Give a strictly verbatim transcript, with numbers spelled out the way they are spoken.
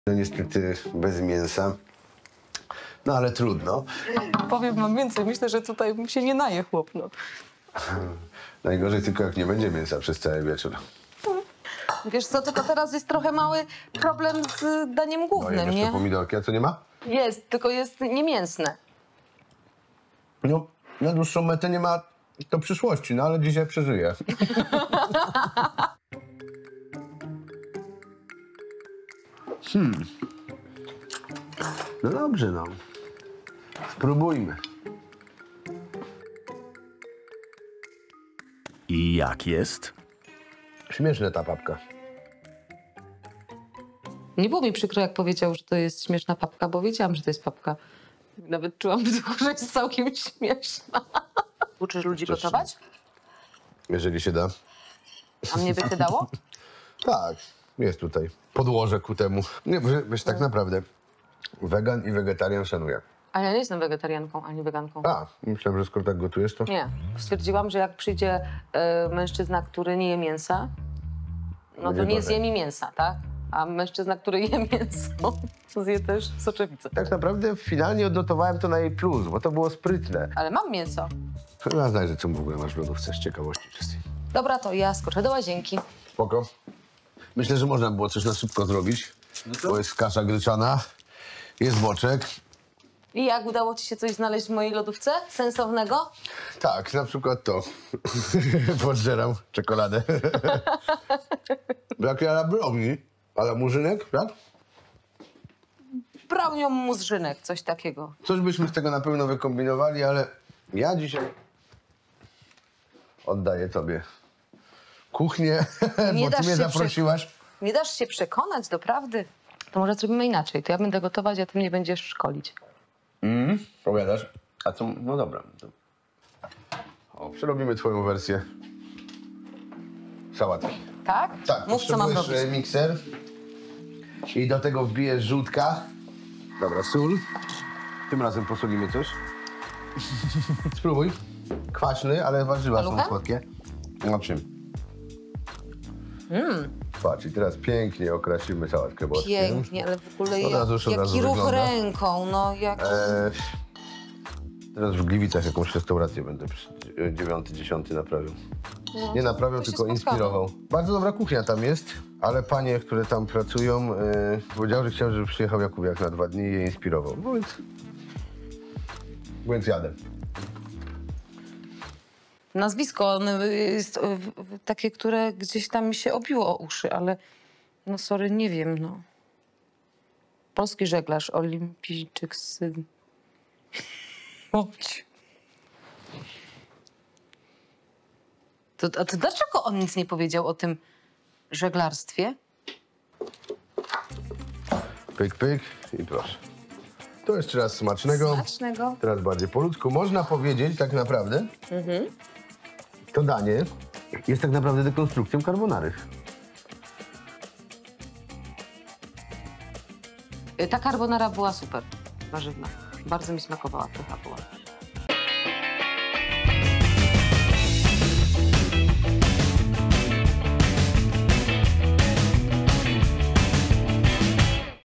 No niestety bez mięsa. No ale trudno. Powiem wam więcej, myślę, że tutaj się nie naje chłop, no. Najgorzej tylko jak nie będzie mięsa przez cały wieczór. Wiesz co, tylko teraz jest trochę mały problem z daniem No głównym, i nie? jeszcze pomidorki, a co nie ma? Jest, tylko jest niemięsne. No, na dłuższą metę nie ma to przyszłości, no ale dzisiaj przeżyję. hmm. No dobrze, no. Spróbujmy. I jak jest? Śmieszna ta papka. Nie było mi przykro, jak powiedział, że to jest śmieszna papka, bo wiedziałam, że to jest papka. Nawet czułam, że jest całkiem śmieszna. Uczysz ludzi Cóż. gotować? Jeżeli się da. A mnie by się dało? Tak, jest tutaj podłoże ku temu. Nie, wiesz, tak naprawdę wegan i wegetarian szanuję. A ja nie jestem wegetarianką, ani weganką. A, myślałem, że skoro tak gotujesz, to... Nie. Stwierdziłam, że jak przyjdzie e, mężczyzna, który nie je mięsa, no to Będzie nie gorzej. zje mi mięsa, tak? A mężczyzna, który je mięso, to zje też soczewicę. Tak naprawdę finalnie odnotowałem to na jej plus, bo to było sprytne. Ale mam mięso. Ja znaj, że co w ogóle masz w lodówce z ciekawości czystej. Dobra, to ja skoczę do łazienki. Spoko. Myślę, że można było coś na szybko zrobić, bo jest kasza gryczana, jest boczek. I jak udało ci się coś znaleźć w mojej lodówce? Sensownego? Tak, na przykład to. Podżeram czekoladę. Jak ja browni, ale murzynek, tak? Brownią muzrzynek, coś takiego. Coś byśmy z tego na pewno wykombinowali, ale ja dzisiaj oddaję tobie kuchnię, Nie bo ty dasz mnie się przy- zaprosiłaś. Nie dasz się przekonać do prawdy? To może zrobimy inaczej. To ja będę gotować, a ty mnie będziesz szkolić. Mm, powiadasz? A co? No dobra. To... O, przerobimy twoją wersję sałatki. Tak? Tak, Mów, co mam potrzebujesz robić. e, mikser i do tego wbijesz żółtka. Dobra, sól. Tym razem posolimy coś. Spróbuj. Kwaśny, ale warzywa są Paluchem? słodkie. Na czym? Mm, Patrz, i teraz pięknie okrasimy sałatkę boską. pięknie, ale w ogóle Od jak, razu już od jaki razu ruch wygląda. ręką, no jak... E, teraz w Gliwicach jakąś restaurację będę przy dziewiąty, dziesiąty naprawił. No, Nie naprawiał, to się tylko spotkamy. inspirował. Bardzo dobra kuchnia tam jest, ale panie, które tam pracują, e, powiedziały, że chciałem, żeby przyjechał Jakubiak na dwa dni i je inspirował. No więc... Więc jadę. Nazwisko ono jest e, w- w- takie, które gdzieś tam mi się obiło o uszy, ale no sorry, nie wiem, no. Polski żeglarz, olimpijczyk, syn. Chodź. To, a to dlaczego on nic nie powiedział o tym żeglarstwie? Pyk, pyk i proszę. To jeszcze raz smacznego. Smacznego. Teraz bardziej po ludzku. Można powiedzieć tak naprawdę, Mhm. to danie jest tak naprawdę dekonstrukcją carbonary. Y, Ta carbonara była super, warzywna. Bardzo mi smakowała, pycha była.